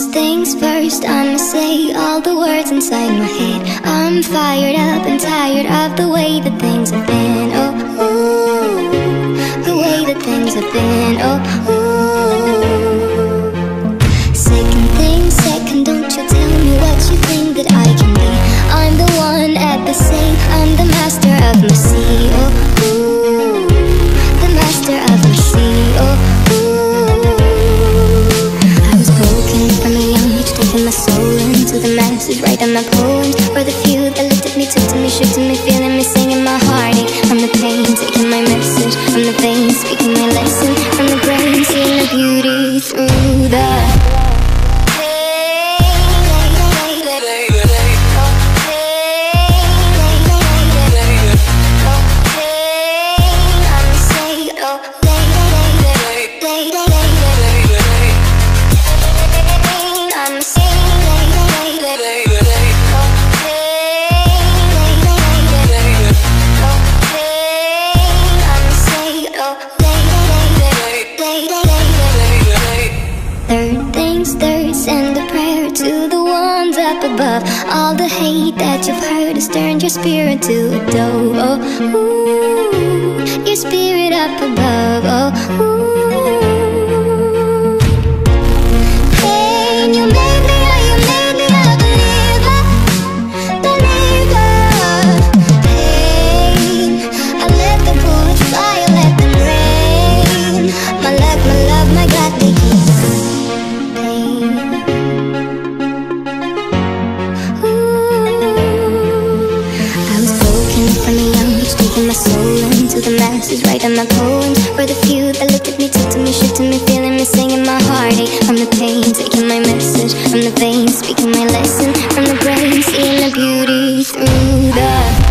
First things first, I'ma say all the words inside my head. I'm fired up and tired of the way that things have been. Oh, ooh, the way that things have been. Oh, ooh. Second thing second, don't you tell me what you think that I can be. I'm the one at the same, I'm the master of my sea. Oh, ooh, the master of my sea. Oh, my soul into the masses, writing my poems for the few that looked at me, took to me, shook to me, feeling me, singing my heartache. From the pain, taking my message, from the veins, speaking my lesson, from the brain, seeing the beauty through the send a prayer to the ones up above. All the hate that you've heard has turned your spirit to a dove. Oh, ooh, your spirit up above. Oh, ooh. Hey, you made me a believer, believer. Hey, I let the bullets fly, I let them rain. My luck, my love, my God, they keep my soul into the masses, writing my poems for the few that looked at me, took to me, shook to me, feeling me, singing my heartache. From the pain, taking my message, from the veins, speaking my lesson, from the brain, seeing the beauty through the